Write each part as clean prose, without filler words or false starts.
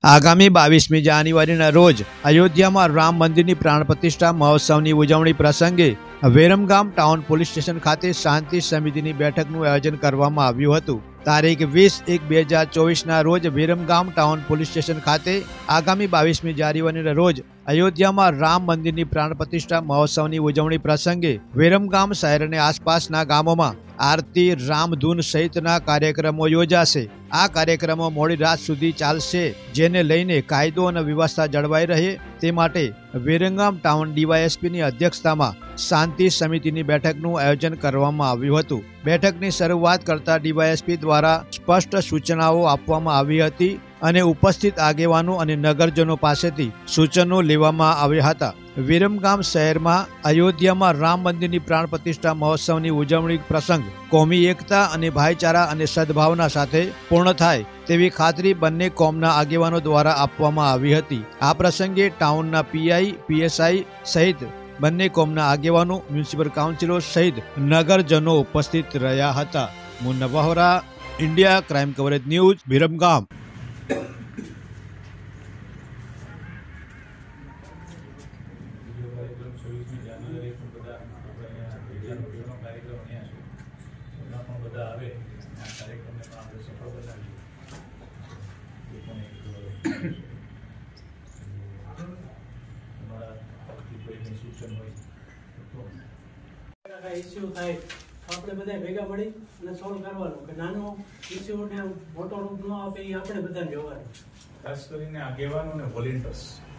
આગામી 22મી જાન્યુઆરીના રોજ અયોધ્યામાં રામ મંદિરની પ્રાણ પ્રતિષ્ઠા મહોત્સવની ઉજવણી પ્રસંગે વિરમગામ ટાઉન પોલીસ સ્ટેશન ખાતે શાંતિ સમિતિની બેઠકનું આયોજન કરવામાં આવ્યું હતું। તારીખ 20/1/2024ના રોજ વિરમગામ ટાઉન પોલીસ સ્ટેશન ખાતે આગામી 22મી જાન્યુઆરીના રોજ અયોધ્યામાં રામ મંદિરની પ્રાણ પ્રતિષ્ઠા મહોત્સવની ઉજવણી પ્રસંગે વિરમગામ શહેર અને આસપાસના ગામોમાં આરતી, રામધૂન સહિતના કાર્યક્રમો યોજાશે। આ કાર્યક્રમો મોડી રાત સુધી ચાલશે, જેને લઈને કાયદો અને વ્યવસ્થા જળવાઈ રહે તે માટે વિરમગામ ટાઉન ડીવાયએસપીની અધ્યક્ષતામાં શાંતિ સમિતિની બેઠકનું આયોજન કરવામાં આવ્યું હતું। બેઠકની શરૂઆત કરતા ડીવાયએસપી દ્વારા સ્પષ્ટ સૂચનાઓ આપવામાં આવી હતી અને ઉપસ્થિત આગેવાનો અને નગરજનો પાસેથી સૂચનો લેવામાં આવ્યા હતા। વિરમગામ શહેરમાં અયોધ્યામાં રામ મંદિરની પ્રાણ પ્રતિષ્ઠા મહોત્સવની ઉજવણી પ્રસંગ કોમી એકતા અને ભાઈચારા અને સદભાવના સાથે પૂર્ણ થાય તેવી ખાતરી બંને કોમના આગેવાનો દ્વારા આપવામાં આવી હતી। આ પ્રસંગે ટાઉનના પીઆઈ, પીએસઆઈ સહિત બંને કોમના આગેવાનો, મ્યુનિસિપલ કાઉન્સિલર સહિત નગરજનો ઉપસ્થિત રહ્યા હતા। Munna Vahora, India crime coverage news, Viramgam. Issue થાય આપણે બધા ભેગા મળી અને સોલ્વ કરવાનું કે નાનો ઇસ્યુ ને મોટો રૂપ ન આપે એ આપણે બધાને જોવાનું, ખાસ કરીને આગેવાનો અને વોલેન્ટિયર્સ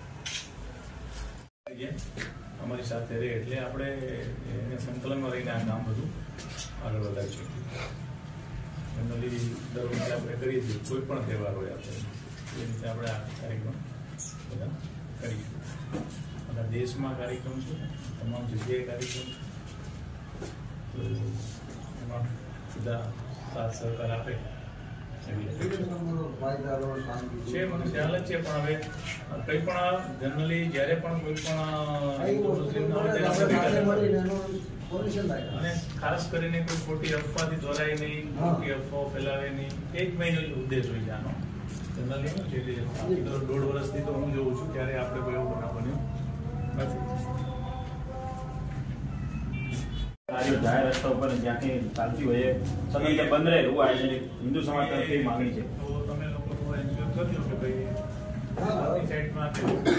અમારી સાથે રહે એટલે આપણે એને સંકલનમાં રહીને આ કામ બધું આગળ વધારી શકીએ। જનરલી દર વખતે આપણે કરીએ છીએ, કોઈ પણ તહેવાર હોય આપણે એ રીતે આપણે આ કાર્યક્રમ બધા કરીશું। બધા દેશમાં કાર્યક્રમ છે, તમામ જગ્યાએ કાર્યક્રમ તો એમાં બધા સાથ સહકાર આપે છે, મને ખ્યાલ જ છે। પણ હવે કંઈ પણ જનરલી જ્યારે પણ કોઈ પણ અને ખાસ કરીને કોઈ ખોટી અફવાથી દોરાય નહીં, ખોટી અફવાઓ ફેલાવે નહીં, એ જ મેઇન ઉદ્દેશ હોય છે આનો। જનરલી શું છે, 1.5 વર્ષથી તો હું જોઉં છું, ત્યારે આપણે કોઈ એવો બનાવ બન્યો નથી। જાહેર રસ્તા ઉપર જ્યાંથી ચાલતી હોય સદંતર બંધ રહે એવું આયોજન હિન્દુ સમાજ તરફથી માંગણી છે। તો તમે લોકો એન્શ્યોર કરજો કે ભાઈ સાઈડમાં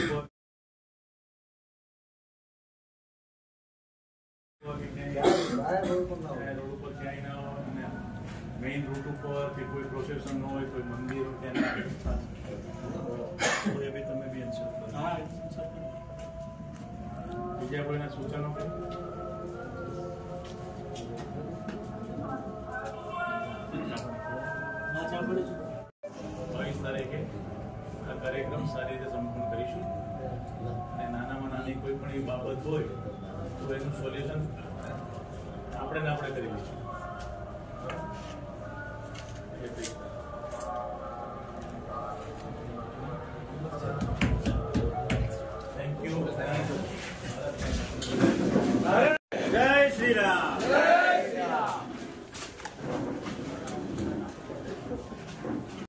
મેઇન રૂટ ઉપર કે કોઈ પ્રોસેશન ન હોય, કોઈ મંદિર હોય ત્યાં એ બી તમે બી એન્શ્યોર કરો। બીજા કોઈના સૂચનો કરો? 22 તારીખે આ કાર્યક્રમ સારી રીતે સંપૂર્ણ કરીશું અને નાનામાં નાની કોઈ પણ એ બાબત હોય તો એનું સોલ્યુશન આપણે કરી લઈશું।